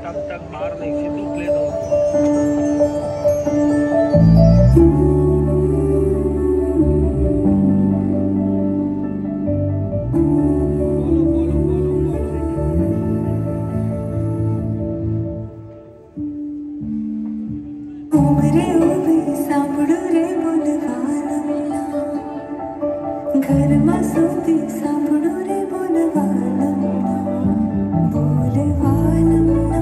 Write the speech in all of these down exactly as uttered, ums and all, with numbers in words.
तब तक हार नहीं सिद्धू प्ले दो। उमरे उभी सांभळू रे बोलवाना घर मा सूती सांभळू रे बोलवाना बोलवाना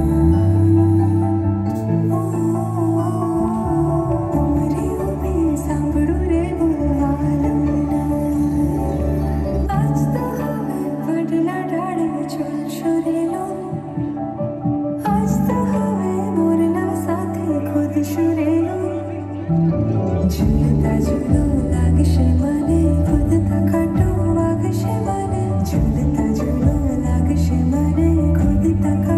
उमरे उभी सांभळू रे बोलवाना आज तो हवे वडला डाळे चलशो रेलो आज तो हवे मोरला साथे खुद शुरेलो झूलता झूलो लागशे मने खुद तकाटो वागशे मने झूलता झूलो लागशे मने खुद तकाटो